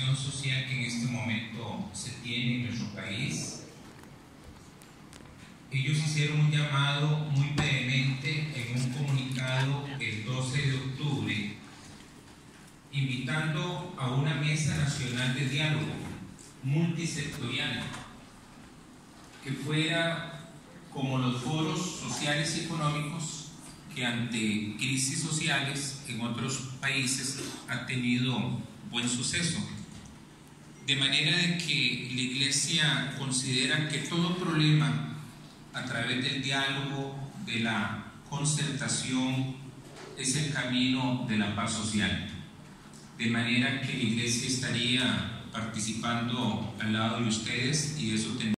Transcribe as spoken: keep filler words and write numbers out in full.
situación social que en este momento se tiene en nuestro país, ellos hicieron un llamado muy vehemente en un comunicado el doce de octubre, invitando a una mesa nacional de diálogo multisectorial, que fuera como los foros sociales y económicos que ante crisis sociales en otros países han tenido buen suceso. De manera de que la Iglesia considera que todo problema a través del diálogo, de la concertación, es el camino de la paz social. De manera que la Iglesia estaría participando al lado de ustedes y eso tendría